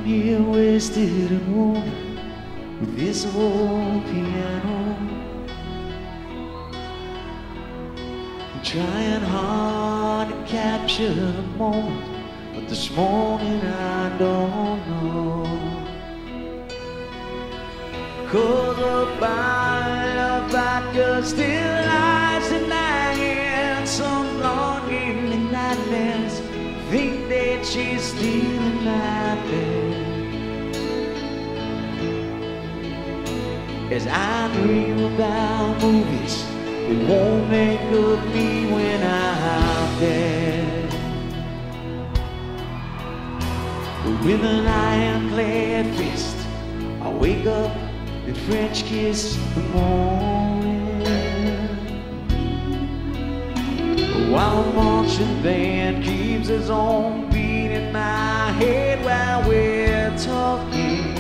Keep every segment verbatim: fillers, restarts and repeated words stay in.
here wasted and worn with this old piano, trying hard to capture the moment, but this morning I don't know. 'Cause the bottle of vodka still lies in my hand. Some longing nightmares think that she's stealing my bed. As I dream about movies that won't make of me when I'm dead, with an ironclad fist I wake up and French kiss the morning, while the marching band keeps its own beat in my head while we're talking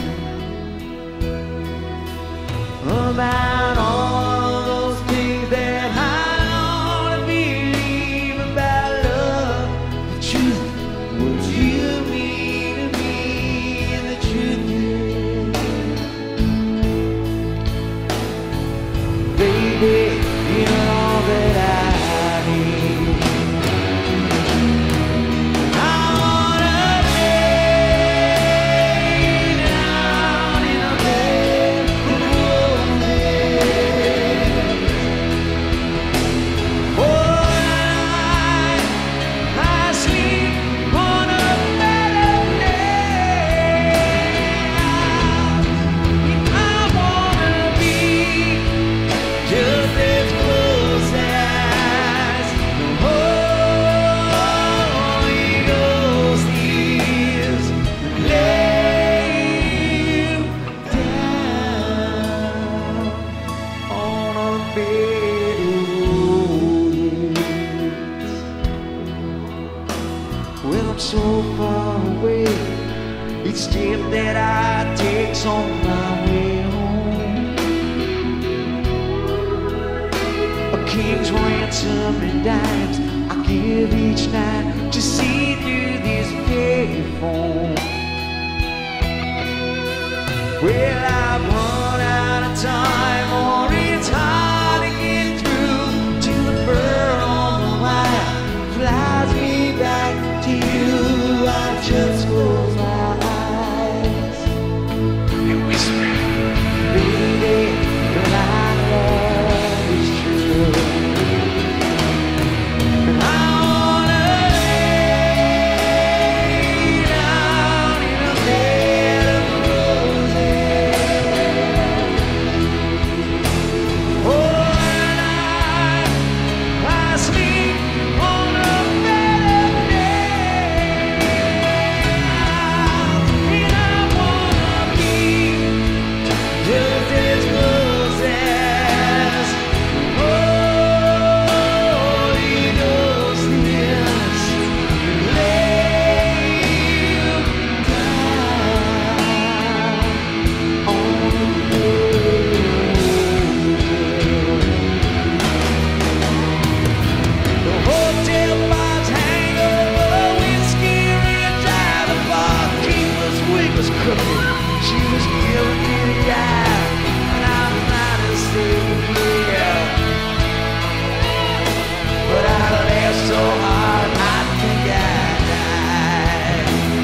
about all those things that I ought to believe about love. The truth, what you mean to me, and the truth is, baby, you're all that I need. I wanna lay down in a bed of roses. For tonight I sleep on a better now. I wanna be just as close as the Holy Ghost is. Lay you down on a bed of roses. Well, I'm so far away, each step that I take's on my way home. A king's ransom and dimes I give each night to see through this payphone. Well, I've run out of time, or it's hard to get through till the bird on the wire flies me back to you. I just close my eyes and whisper, baby, your love is true. And I wanna lay down in a bed of roses. Oh, tonight I sleep on a bed of nails, and I wanna be just as close as Holy Ghost is. Lay you down on the the hotel bars hang over, whiskey ran dry. The barkeeper's wig was crooked, she was killing me to die, and I'm trying to stay clear, but I laughed so hard I think I died.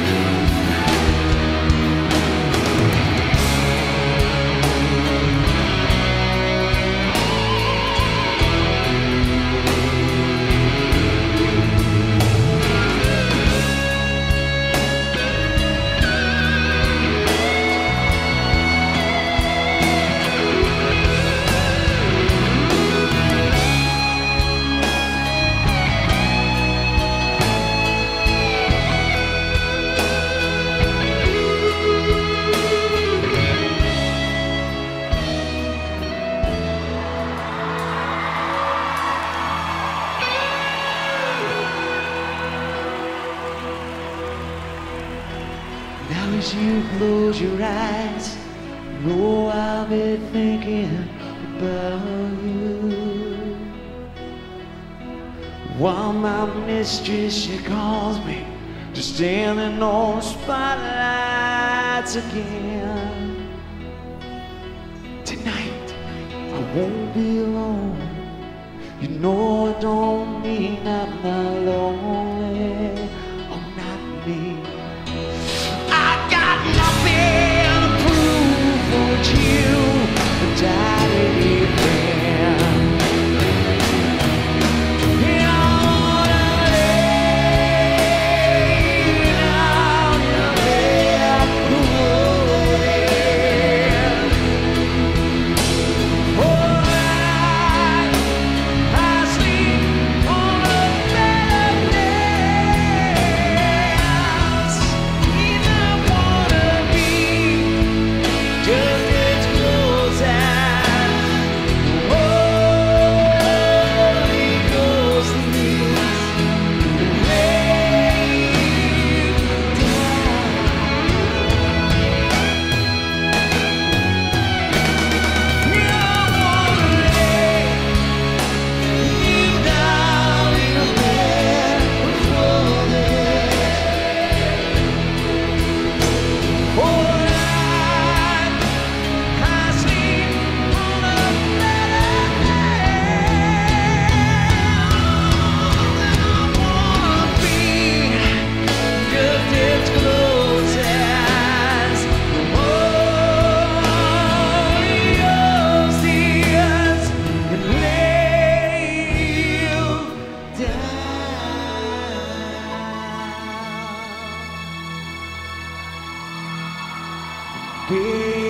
Now as you close your eyes, know I'll be thinking about you. While my mistress, she calls me, just standing on the spotlight. nights again. Tonight I won't be alone. You know I don't mean I'm not lonely. Oh, not me. I got nothing to prove but you, but I didn't. Be